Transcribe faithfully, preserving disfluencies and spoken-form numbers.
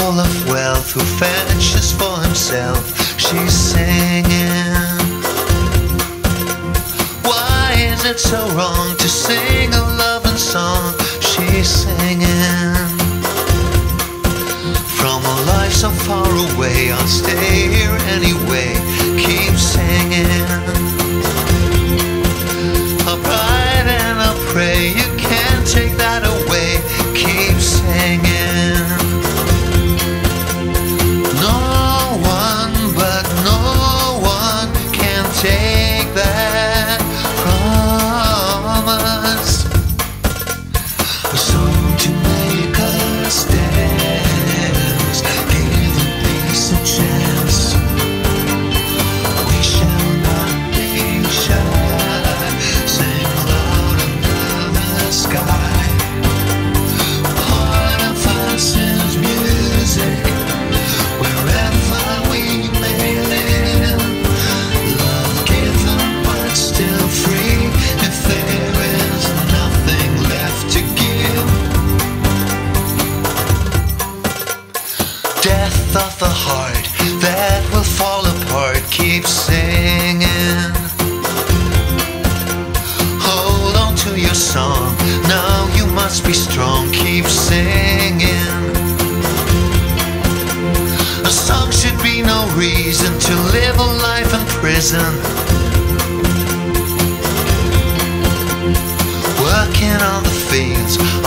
full of wealth, who fetches for himself. She's singing. Why is it so wrong to sing a loving song? She's singing. From a life so far away, I'll stay here anyway. Keep singing. I'll ride and I'll pray, you can't take that away. Keep singing. No one but no one can take that from us. A song to make us dance, give the peace a chance. We shall not be shy, sing loud under the sky. Part of us is music, wherever we may live. Love given but still free, if there is nothing left to give. Death of the heart that will fall apart. Keep singing. Hold on to your song, now you must be strong. Keep singing. A song should be no reason to live a life in prison. Working on the fields